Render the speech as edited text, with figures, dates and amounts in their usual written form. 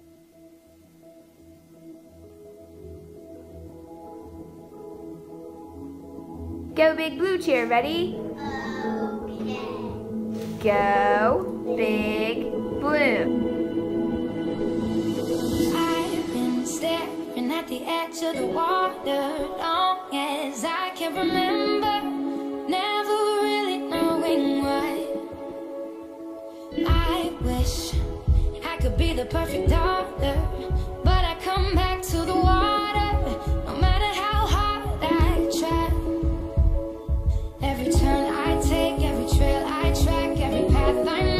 Go Big Blue cheer, ready? Okay. Go Big Blue. I've been staring at the edge of the water long as I can remember, never really knowing why. I wish I could be the perfect daughter, but I come back to the water no matter how hard I try. Every turn I take, every trail I track, every path I